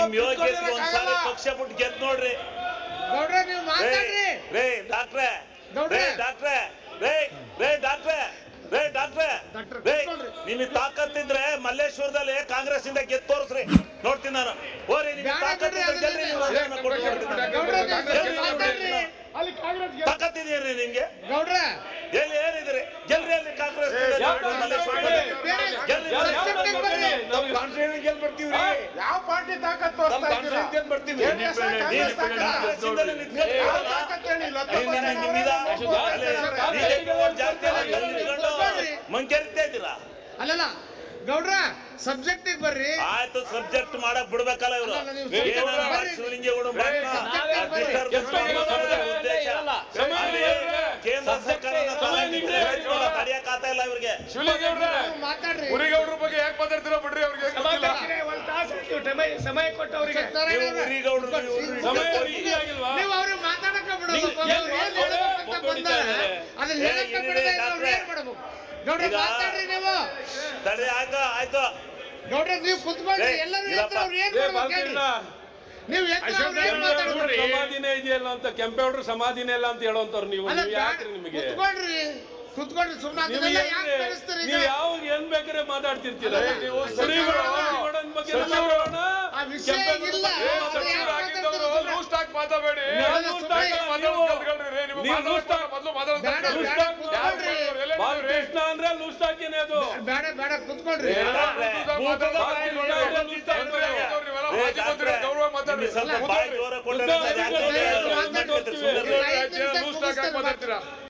ನಿಮ್ ಯೋಗ್ಯತೆ ಒಂದ್ಸಾರಿ ಪಕ್ಷ ಬಿಟ್ಟು ಗೆದ್ದು ನೋಡ್ರಿ. ಗೌಡ್ರೆ ನೀವು ಮಾತಾಡ್ರಿ. ರೇ ಡಾಕ್ಟ್ರೆ, ರೇ ಡಾಕ್ಟ್ರೆ, ರೇ ಡಾಕ್ಟ್ರೆ, ರೇ ಡಾಕ್ಟ್ರೆ, ರೇ ನಿಮಗೆ ತಾಕತ್ತಿದ್ರೆ ಮಲ್ಲೇಶ್ವರದಲ್ಲಿ ಕಾಂಗ್ರೆಸ್ ಇಂದ ಗೆದ್ದು ತೋರಿಸ್ರಿ, ನೋಡ್ತೀನಿ ನಾನು. ಓರಿ ನಿಮಗೆ ತಾಕತ್ತಿದ್ರೆ ಗೆಲ್ರಿ, ತಾಕತ್ತಿದೀರಿ ನಿಮ್ಗೆ? ಗೌಡ್ರ ಎಲ್ಲಿ ಏನಿದ್ರಿ ಗೆಲ್ರಿ, ಅಲ್ಲಿ ಕಾಂಗ್ರೆಸ್ ಯಾವ ಪಾರ್ಟಿ ತಾಕತ್ ಬರ್ತೀವಿ ಮಂಕೇರಿತಾ ಇದ್ದೀರಾ? ಅಲ್ಲಲ್ಲ ಗೌಡ್ರ ಸಬ್ಜೆಕ್ಟ್ ಬರ್ರಿ. ಆಯ್ತು, ಸಬ್ಜೆಕ್ಟ್ ಮಾಡಕ್ ಬಿಡ್ಬೇಕಲ್ಲ ಇವರು. ಶಿವಲಿಂಗೇಗೌಡ ಕೇಂದ್ರ ಸರ್ಕಾರ ತಡೆಯಕ್ಕಾಗ್ತಾ ಇಲ್ಲ ಇವ್ರಿಗೆ. ಮಾತಾಡ್ರಿ. ಉರಿಗೌಡ್ರ ಬಗ್ಗೆ ಯಾಕೆ ಮಾತಾಡ್ತೀರಾ ಬಿಡ್ರಿ, ಅವ್ರಿಗೆ ಸಮಯ ಕೊಟ್ಟು ಅವ್ರಿಗೆ ನೀವು ಅವ್ರಿಗೆ ಮಾತಾಡಕ ಬಿಡೋದು. ಅದನ್ನ ಹೇಳಕ್ಕೆ ಬಿಡದೆ ಅವ್ರು ಏನ್ ಮಾಡ್ಬೇಕು? ಗೌಡ್ರ ಮಾತಾಡ್ರಿ ನೀವು. ತಡೆ, ಆಯ್ತು ಗೌಡ್ರ ನೀವು ಕುತ್ಕೊಳ್ರಿ. ಎಲ್ಲರೂ ಎದ್ದು ಅವ್ರು ಏನ್ ಮಾಡ್ಬೇಕು ನೀವು ಸಮಾಧಿನೇ ಇದೆಯಲ್ಲ ಅಂತ, ಕೆಂಪೇಗೌಡರು ಸಮಾಧಿನೇ ಇಲ್ಲ ಅಂತ ಹೇಳೋಂತವ್ರು ನೀವು. ಯಾಕ್ರಿ ನಿಮಗೆ? ಕುತ್ಕೊಳ್ರಿ ಸುಮ್ಮನೆ. ನೀವು ಯಾವ ಏನ್ ಬೇಕಾದ್ರೆ ಮಾತಾಡ್ತಿರ್ತೀರ. ಮಾತಾಡಬೇಡಿ. ಬಾಲಕೃಷ್ಣ ಅಂದ್ರೆ ಲೂಸ್ ಟಾಕಿನೇ ಅದು. ಬೇಡ ಬೇಡ ಕುತ್ಕೊಳ್ರಿ. ಗೌರವ ಮಾತಾಡ್ರಿ. ಸ್ವಲ್ಪ ಬಾಯಿ ಜೋರ ಕೊಟ್ಟರೆ